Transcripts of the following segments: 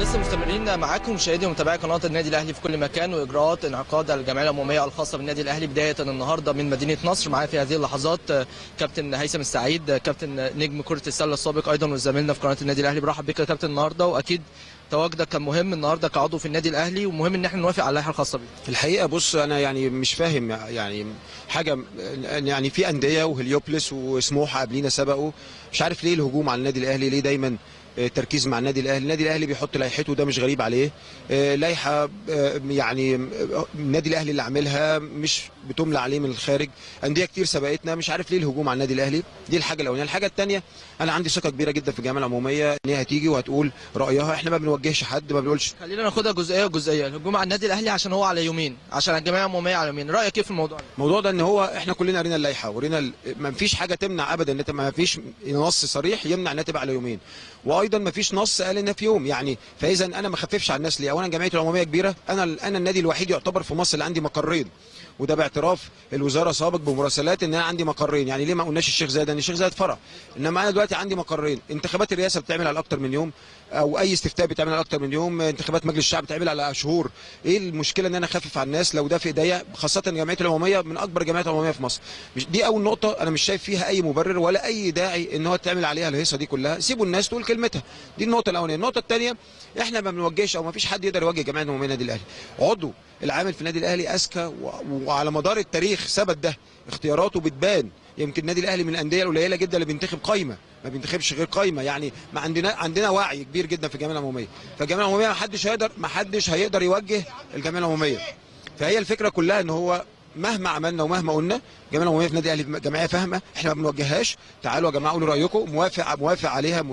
لسه مستمرين معاكم مشاهدي ومتابعي قناه النادي الاهلي في كل مكان، واجراءات انعقاد الجمعيه العموميه الخاصه بالنادي الاهلي بدايه النهارده من مدينه نصر. معايا في هذه اللحظات كابتن هيثم السعيد، كابتن نجم كره السله السابق ايضا وزميلنا في قناه النادي الاهلي. برحب بك يا كابتن النهارده، واكيد تواجدك كان مهم النهارده كعضو في النادي الاهلي، ومهم ان احنا نوافق على اللائحه الخاصه بيه. الحقيقه بص، انا يعني مش فاهم يعني حاجه، يعني في انديه وهليوبلس وسموحه قبلينا سبقوا، مش عارف ليه الهجوم على النادي الاهلي، ليه دايما تركيز مع النادي الاهلي. النادي الاهلي بيحط لائحته، ده مش غريب عليه. لائحه يعني النادي الاهلي اللي عاملها، مش بتملى عليه من الخارج. انديه كتير سبقتنا، مش عارف ليه الهجوم على النادي الاهلي. دي الحاجه الاولانيه. الحاجه الثانيه، انا عندي ثقه كبيره جدا في الجمعيه العموميه ان هي هتيجي وهتقول رايها. احنا ما بنوجهش حد، ما بنقولش. خلينا ناخدها جزئيه جزئيه. الهجوم على النادي الاهلي عشان هو على يومين، عشان الجمعيه العموميه على يومين، رايك ايه في الموضوع ده؟ الموضوع ده ان هو احنا كلنا قرينا اللائحه وقرينا، ما فيش حاجه تمنع ابدا ان ما فيش نص صريح يمنع انها تبقى على يومين، وايضا ما فيش نص قال انها في يوم. يعني فاذا انا ما اخففش على الناس ليه؟ اولا جمعيه العموميه كبيره، انا النادي الوحيد يعتبر في مصر اللي عندي مقرين، وده باعتراف الوزاره سابق بمراسلات ان انا عندي مقرين. يعني ليه ما قلناش الشيخ زايد؟ ان الشيخ زايد فرع، انما انا دلوقتي عندي مقرين. انتخابات الرئاسه بتعمل على اكتر من يوم، او اي استفتاء بتعمل على اكتر من يوم، انتخابات مجلس الشعب بتعمل على شهور. ايه المشكله ان انا اخفف على الناس لو ده في ايديا؟ خاصه جمعيه العموميه من اكبر جمعيات العموميه في مصر. مش دي اول نقطه، انا مش شايف فيها اي مبرر ولا اي داعي ان هو تعمل عليها الهيصه دي كلها. سيبوا الناس تقول كلمتها. دي النقطه الاولانيه. النقطه الثانيه، احنا ما بنوجهش، او ما فيش حد يقدر يوجه جمعيه العموميه النادي الاهلي. عضو العامل في النادي الاهلي اذكى، وعلى مدار التاريخ ثبت ده، اختياراته بتبان. يمكن النادي الاهلي من الانديه القليله جدا اللي بينتخب قايمه، ما بينتخبش غير قايمه. يعني ما عندنا وعي كبير جدا في الجمعيه العموميه. فالجمعيه العموميه ما حدش هيقدر يوجه الجمعيه العموميه. فهي الفكره كلها ان هو مهما عملنا ومهما قلنا، الجمعيه العموميه في النادي الاهلي جمعيه فاهمه، احنا ما بنوجههاش. تعالوا يا جماعه قولوا رايكم، موافق عليها،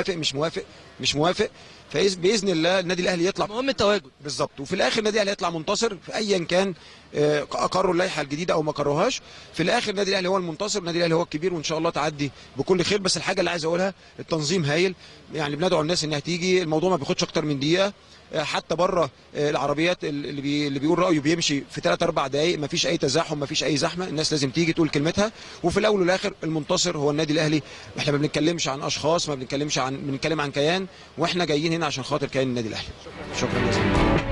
مش موافق. فباذن الله النادي الاهلي يطلع، المهم التواجد بالظبط. وفي الاخر النادي الاهلي يطلع منتصر في ايا كان اقروا اللائحه الجديده او ما اقروهاش. في الاخر النادي الاهلي هو المنتصر، النادي الاهلي هو الكبير، وان شاء الله تعدي بكل خير. بس الحاجه اللي عايز اقولها، التنظيم هايل. يعني بندعو الناس انها تيجي، الموضوع ما بياخدش اكتر من دقيقه. حتى بره العربيات اللي بيقول رايه بيمشي في 3-4 دقائق، ما فيش اي تزاحم، ما فيش اي زحمه. الناس لازم تيجي تقول كلمتها. وفي الاول والاخر المنتصر هو النادي الاهلي. احنا ما بنتكلمش عن اشخاص، ما بنتكلمش بنتكلم عن كيان، واحنا جايين هنا عشان خاطر كيان النادي الاهلي. شكرا جزيلا.